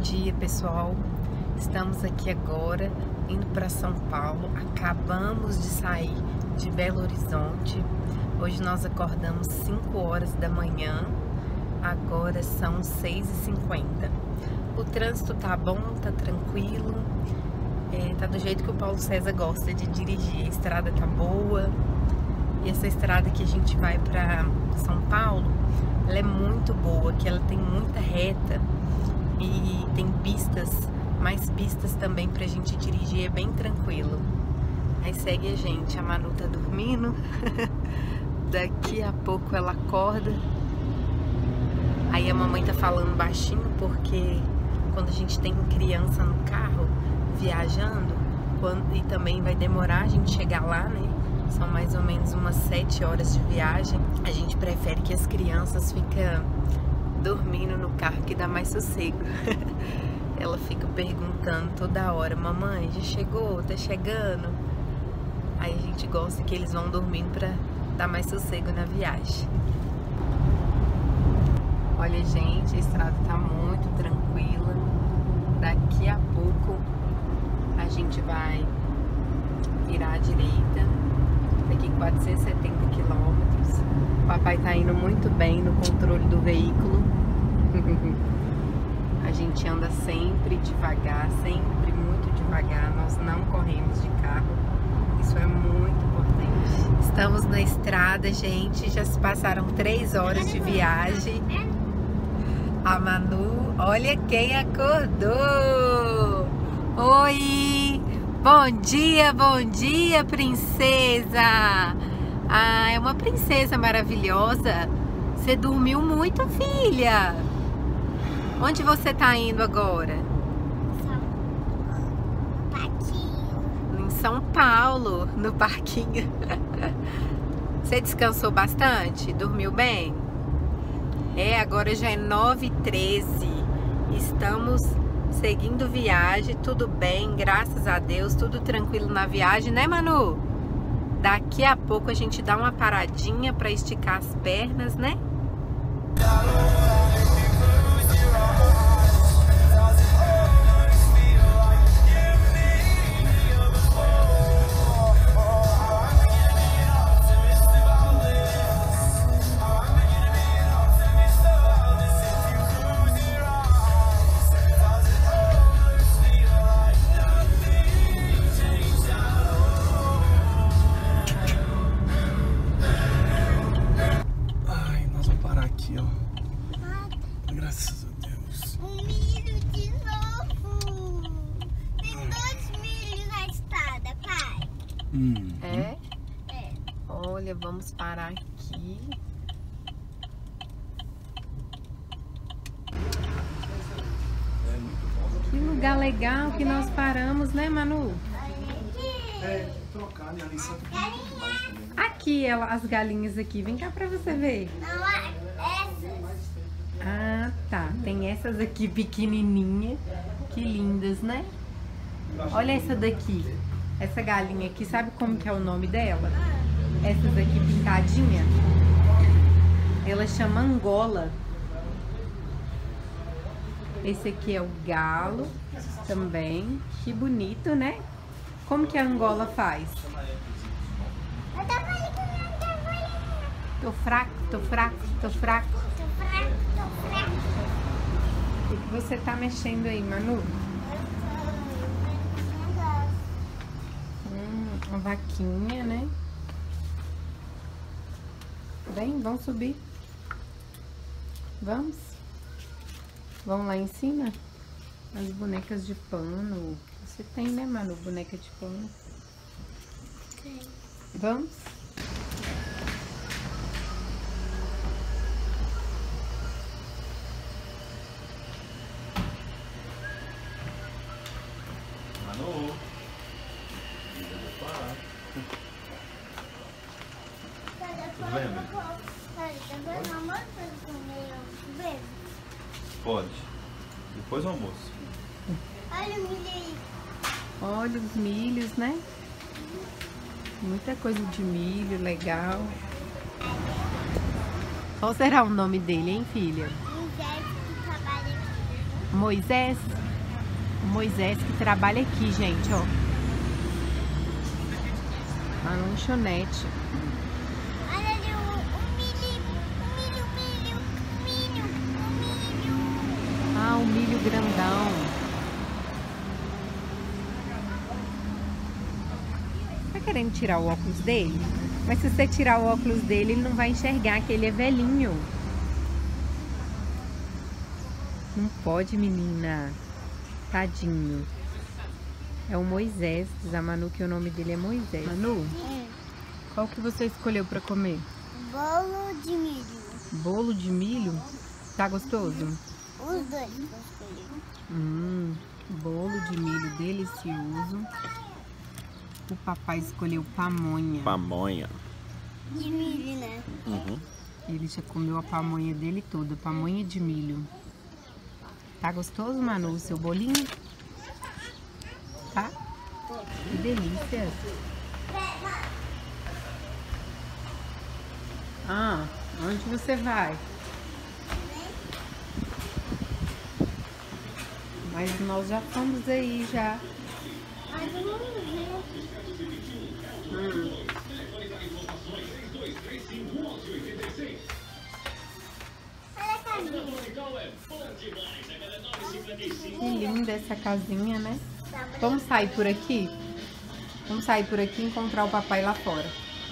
dia, pessoal. Estamos aqui agora indo para São Paulo. Acabamos de sair de Belo Horizonte. Hoje nós acordamos 5 horas da manhã. Agora são 6h50. O trânsito tá bom, tá tranquilo. Tá do jeito que o Paulo César gosta de dirigir. A estrada tá boa. E essa estrada que a gente vai para São Paulo, ela é muito boa, que ela tem muita reta e tem pistas, mais pistas também pra gente dirigir, é bem tranquilo. Aí segue a gente, a Manu tá dormindo, daqui a pouco ela acorda. Aí a mamãe tá falando baixinho porque quando a gente tem criança no carro, viajando, e também vai demorar a gente chegar lá, né? São mais ou menos umas 7 horas de viagem. A gente prefere que as crianças fiquem dormindo no carro, que dá mais sossego. Ela fica perguntando toda hora: mamãe, já chegou? Tá chegando? Aí a gente gosta que eles vão dormindo pra dar mais sossego na viagem. Olha, gente, a estrada tá muito tranquila. Daqui a pouco a gente vai virar à direita. Daqui 470 quilômetros. O papai tá indo muito bem no controle do veículo. A gente anda sempre devagar, sempre muito devagar. Nós não corremos de carro. Isso é muito importante. Estamos na estrada, gente. Já se passaram 3 horas de viagem. A Manu, olha quem acordou! Oi! Bom dia, princesa! Ah, é uma princesa maravilhosa. Você dormiu muito, filha. Onde você tá indo agora? Em São Paulo, no parquinho. Você descansou bastante? Dormiu bem? Agora já é 9h13. Estamos seguindo viagem, tudo bem, graças a Deus, tudo tranquilo na viagem, né, Manu? Daqui a pouco a gente dá uma paradinha para esticar as pernas, né? Graças a Deus. Um milho de novo. Tem 2 milhos na estrada, pai. É? Olha, vamos parar aqui. Que lugar legal que nós paramos, né, Manu? Trocar, né? Aqui, as galinhas aqui. Vem cá pra você ver. Não, essas. Ah, tá. Tem essas aqui pequenininhas. Que lindas, né? Olha essa daqui. Essa galinha aqui, sabe como que é o nome dela? Essas aqui pintadinha. Ela chama Angola. Esse aqui é o galo também. Que bonito, né? Como que a Angola faz? Eu tô falando. Tô fraco, tô fraco, tô fraco. O que você tá mexendo aí, Manu? Uma vaquinha, né? Vem, vamos subir. Vamos? Vamos lá em cima? As bonecas de pano. Você tem, né, Manu? Boneca de pano. Sim. Vamos? Manu. Pode. Depois do almoço. Olha o milho aí. Olha os milhos, né? Muita coisa de milho, legal. Qual será o nome dele, hein, filha? Um Zé que trabalha aqui. Moisés. O Moisés que trabalha aqui, gente, ó. Uma lanchonete. Olha ali o milho. Ah, o milho grandão. Tá querendo tirar o óculos dele? Mas se você tirar o óculos dele, ele não vai enxergar que ele é velhinho. Não pode, menina. Tadinho. É o Moisés. Diz a Manu que o nome dele é Moisés. Manu, qual que você escolheu pra comer? Bolo de milho. Bolo de milho? Tá gostoso? Os dois que eu escolhi. Bolo de milho delicioso. O papai escolheu pamonha. Pamonha. De milho, né? Uhum. Ele já comeu a pamonha dele toda, pamonha de milho. Tá gostoso, Manu, o seu bolinho? Tá? Que delícia! Ah, onde você vai? Mas nós já fomos aí já. Mas vamos ver. Olha a casinha. Que linda essa casinha, né? Vamos sair por aqui? Vamos sair por aqui e encontrar o papai lá fora.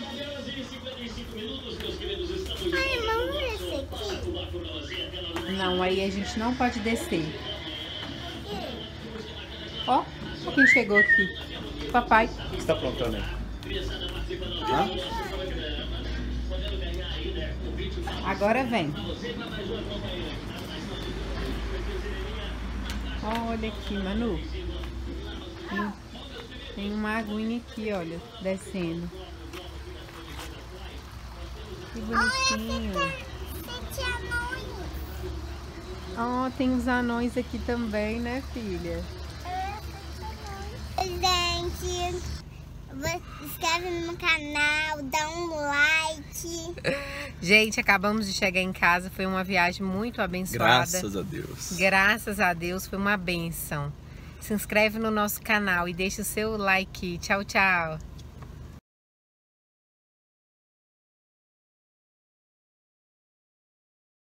Ai, vamos descer aqui. Não, aí a gente não pode descer. Ó, ó quem chegou aqui. Papai. O que você tá aprontando aí? Hã? Agora vem. Olha aqui, Manu. Tem uma aguinha aqui, olha, descendo. Que bonitinho. Sete anões. Ó, tem os anões aqui também, né, filha? Gente, se inscreve no canal, dá um like. Gente, acabamos de chegar em casa. Foi uma viagem muito abençoada. Graças a Deus. Graças a Deus, foi uma bênção. Se inscreve no nosso canal e deixa o seu like. Tchau, tchau.